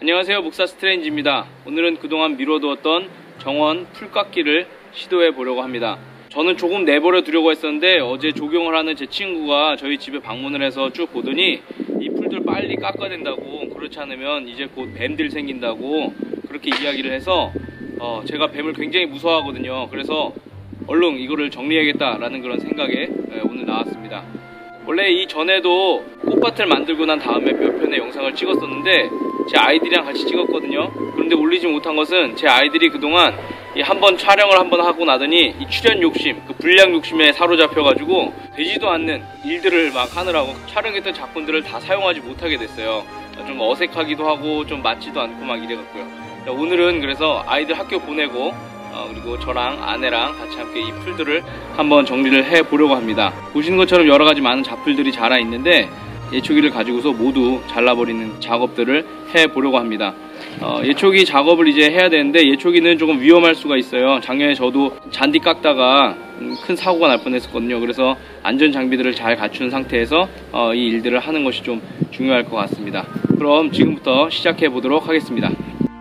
안녕하세요, 목사 스트레인지입니다. 오늘은 그동안 미뤄두었던 정원 풀깎기를 시도해 보려고 합니다. 저는 조금 내버려 두려고 했었는데 어제 조경을 하는 제 친구가 저희 집에 방문을 해서 쭉 보더니 이 풀들 빨리 깎아야 된다고, 그렇지 않으면 이제 곧 뱀들 생긴다고 그렇게 이야기를 해서 제가 뱀을 굉장히 무서워하거든요. 그래서 얼른 이거를 정리해야겠다라는 그런 생각에 오늘 나왔습니다. 원래 이전에도 꽃밭을 만들고 난 다음에 몇 편의 영상을 찍었었는데 제 아이들이랑 같이 찍었거든요. 그런데 올리지 못한 것은 제 아이들이 그동안 한번 촬영을 한번 하고 나더니 이 출연 욕심, 그 분량 욕심에 사로잡혀가지고 되지도 않는 일들을 막 하느라고 촬영했던 작품들을 다 사용하지 못하게 됐어요. 좀 어색하기도 하고 좀 맞지도 않고 막 이래갖고요. 오늘은 그래서 아이들 학교 보내고 그리고 저랑 아내랑 같이 함께 이 풀들을 한번 정리를 해 보려고 합니다. 보시는 것처럼 여러 가지 많은 잡풀들이 자라 있는데 예초기를 가지고서 모두 잘라버리는 작업들을 해 보려고 합니다. 예초기 작업을 이제 해야 되는데 예초기는 조금 위험할 수가 있어요. 작년에 저도 잔디 깎다가 큰 사고가 날 뻔했었거든요. 그래서 안전 장비들을 잘 갖춘 상태에서 이 일들을 하는 것이 좀 중요할 것 같습니다. 그럼 지금부터 시작해 보도록 하겠습니다.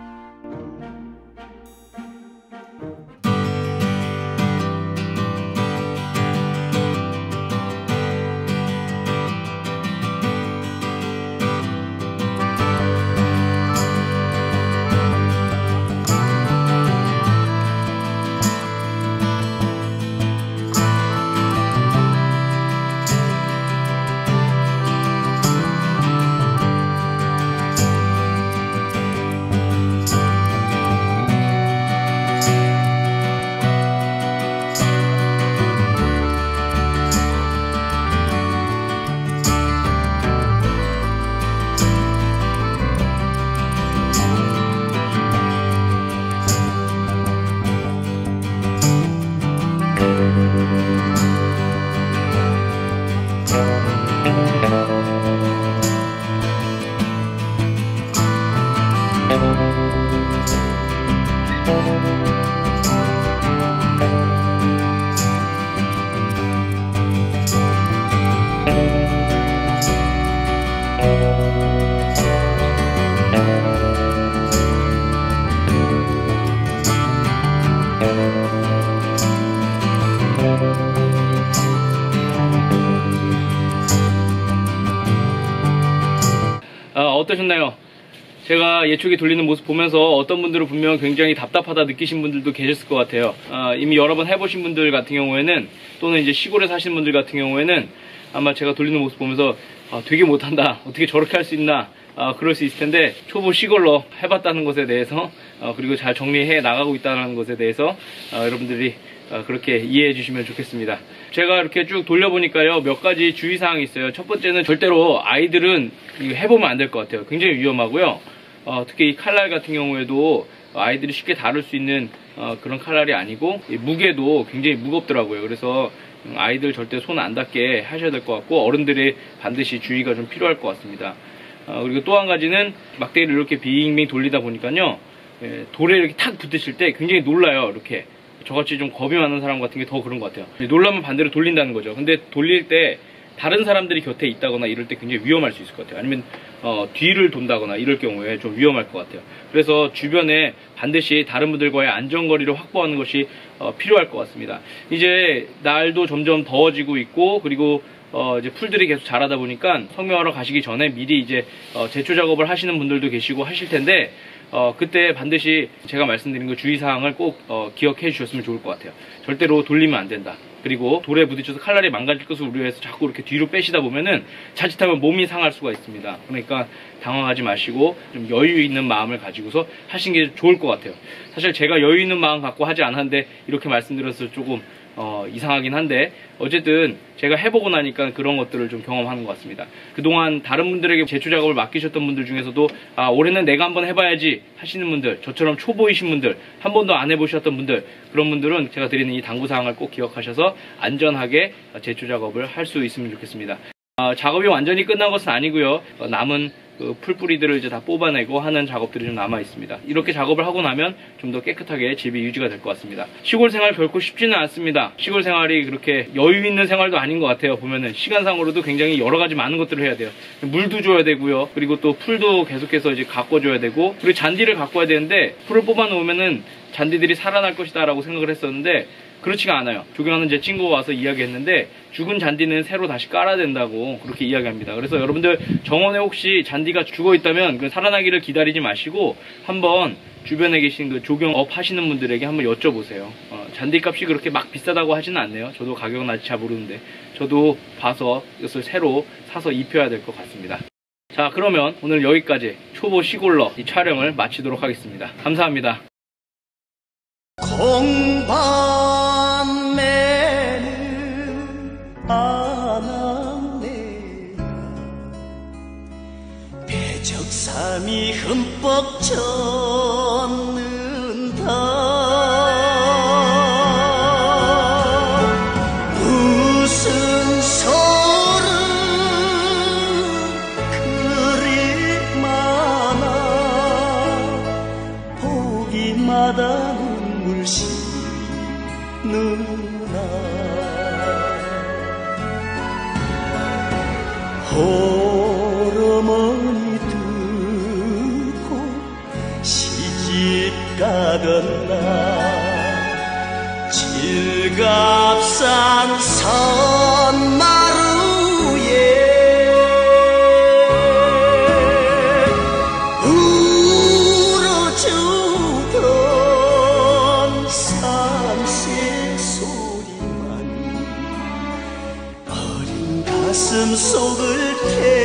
어떠셨나요? 제가 예초기 돌리는 모습 보면서 어떤 분들은 분명 굉장히 답답하다 느끼신 분들도 계셨을 것 같아요. 이미 여러 번 해보신 분들 같은 경우에는, 또는 이제 시골에 사시는 분들 같은 경우에는 아마 제가 돌리는 모습 보면서 되게 못한다, 어떻게 저렇게 할 수 있나, 그럴 수 있을 텐데, 초보 시골로 해봤다는 것에 대해서 그리고 잘 정리해 나가고 있다는 것에 대해서 여러분들이 그렇게 이해해 주시면 좋겠습니다. 제가 이렇게 쭉 돌려보니까요, 몇 가지 주의사항이 있어요. 첫 번째는 절대로 아이들은 이거 해보면 안 될 것 같아요. 굉장히 위험하고요. 특히 이 칼날 같은 경우에도 아이들이 쉽게 다룰 수 있는 그런 칼날이 아니고, 무게도 굉장히 무겁더라고요. 그래서 아이들 절대 손 안 닿게 하셔야 될 것 같고, 어른들이 반드시 주의가 좀 필요할 것 같습니다. 그리고 또 한 가지는 막대기를 이렇게 빙빙 돌리다 보니까요, 돌에 이렇게 탁 붙으실 때 굉장히 놀라요. 이렇게 저같이 좀 겁이 많은 사람 같은 게 더 그런 것 같아요. 놀라면 반대로 돌린다는 거죠. 근데 돌릴 때 다른 사람들이 곁에 있다거나 이럴 때 굉장히 위험할 수 있을 것 같아요. 아니면 뒤를 돈다거나 이럴 경우에 좀 위험할 것 같아요. 그래서 주변에 반드시 다른 분들과의 안전거리를 확보하는 것이 필요할 것 같습니다. 이제 날도 점점 더워지고 있고, 그리고 이제 풀들이 계속 자라다 보니까 성묘하러 가시기 전에 미리 이제 제초 작업을 하시는 분들도 계시고 하실 텐데, 그때 반드시 제가 말씀드린 그 주의사항을 꼭 기억해 주셨으면 좋을 것 같아요. 절대로 돌리면 안 된다. 그리고 돌에 부딪혀서 칼날이 망가질 것을 우려해서 자꾸 이렇게 뒤로 빼시다 보면은 자칫하면 몸이 상할 수가 있습니다. 그러니까 당황하지 마시고 좀 여유 있는 마음을 가지고서 하시는 게 좋을 것 같아요. 사실 제가 여유 있는 마음 갖고 하지 않았는데 이렇게 말씀드려서 조금 이상하긴 한데, 어쨌든 제가 해보고 나니까 그런 것들을 좀 경험하는 것 같습니다. 그동안 다른 분들에게 제초 작업을 맡기셨던 분들 중에서도 올해는 내가 한번 해봐야지 하시는 분들, 저처럼 초보이신 분들, 한 번도 안 해보셨던 분들, 그런 분들은 제가 드리는 이 당부사항을 꼭 기억하셔서 안전하게 제초 작업을 할 수 있으면 좋겠습니다. 작업이 완전히 끝난 것은 아니고요. 남은 그 풀뿌리들을 이제 다 뽑아내고 하는 작업들이 좀 남아 있습니다. 이렇게 작업을 하고 나면 좀 더 깨끗하게 집이 유지가 될 것 같습니다. 시골 생활 결코 쉽지는 않습니다. 시골 생활이 그렇게 여유 있는 생활도 아닌 것 같아요. 보면은 시간상으로도 굉장히 여러 가지 많은 것들을 해야 돼요. 물도 줘야 되고요. 그리고 또 풀도 계속해서 이제 가꿔줘야 되고, 그리고 잔디를 가꿔야 되는데, 풀을 뽑아 놓으면은 잔디들이 살아날 것이다 라고 생각을 했었는데 그렇지가 않아요. 조경하는 제 친구가 와서 이야기했는데 죽은 잔디는 새로 다시 깔아야 된다고 그렇게 이야기합니다. 그래서 여러분들 정원에 혹시 잔디가 죽어 있다면 그 살아나기를 기다리지 마시고 한번 주변에 계신 그 조경업 하시는 분들에게 한번 여쭤보세요. 잔디 값이 그렇게 막 비싸다고 하지는 않네요. 저도 가격은 아직 잘 모르는데 저도 봐서 이것을 새로 사서 입혀야 될 것 같습니다. 자, 그러면 오늘 여기까지 초보 시골러 이 촬영을 마치도록 하겠습니다. 감사합니다. 공밤에는 아낙네야 대적삼이 흠뻑 젖는다. 무슨 소름 그리 많아 보기마다 눈물 씻는다. 홀어머니 듣고 시집 가던 날 질갑산 선마루에 울어주던 산새 소리만이 어린 가슴 속을